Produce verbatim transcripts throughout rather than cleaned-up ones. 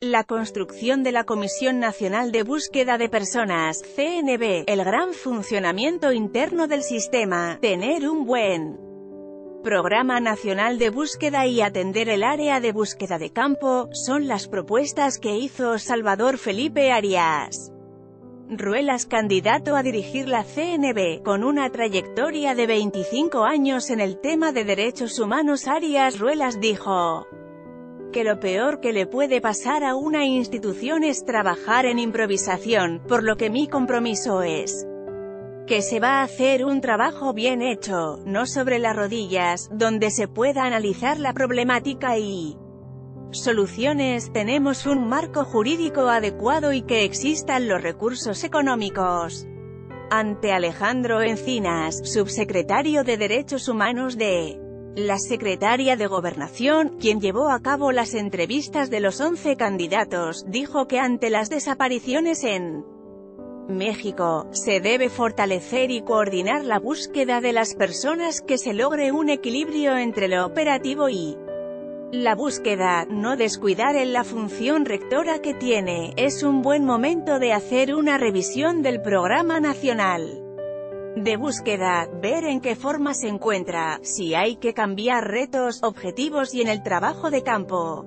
La construcción de la Comisión Nacional de Búsqueda de Personas, C N B, el gran funcionamiento interno del sistema, tener un buen Programa Nacional de Búsqueda y atender el área de búsqueda de campo, son las propuestas que hizo Salvador Felipe Arias Ruelas, candidato a dirigir la C N B, con una trayectoria de veinticinco años en el tema de derechos humanos. Arias Ruelas dijo que lo peor que le puede pasar a una institución es trabajar en improvisación, por lo que mi compromiso es que se va a hacer un trabajo bien hecho, no sobre las rodillas, donde se pueda analizar la problemática y soluciones. Tenemos un marco jurídico adecuado y que existan los recursos económicos. Ante Alejandro Encinas, subsecretario de Derechos Humanos de la Secretaría de Gobernación, quien llevó a cabo las entrevistas de los once candidatos, dijo que ante las desapariciones en México, se debe fortalecer y coordinar la búsqueda de las personas, que se logre un equilibrio entre lo operativo y la búsqueda, no descuidar en la función rectora que tiene. Es un buen momento de hacer una revisión del Programa Nacional de Búsqueda, ver en qué forma se encuentra, si hay que cambiar retos, objetivos y en el trabajo de campo.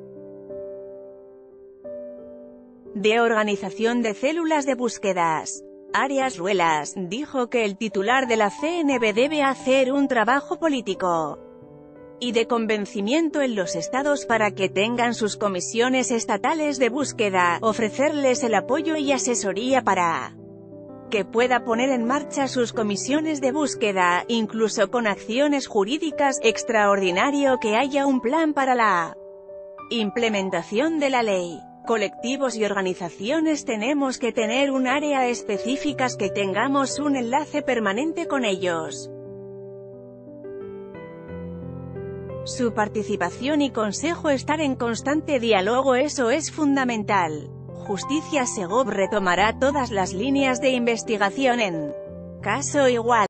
De organización de células de búsquedas. Arias Ruelas dijo que el titular de la C N B debe hacer un trabajo político y de convencimiento en los estados para que tengan sus comisiones estatales de búsqueda, ofrecerles el apoyo y asesoría para que pueda poner en marcha sus comisiones de búsqueda, incluso con acciones jurídicas. Extraordinario que haya un plan para la implementación de la ley. Colectivos y organizaciones tenemos que tener un área específicas, que tengamos un enlace permanente con ellos. Su participación y consejo, estar en constante diálogo, eso es fundamental. Justicia Segov retomará todas las líneas de investigación en caso igual.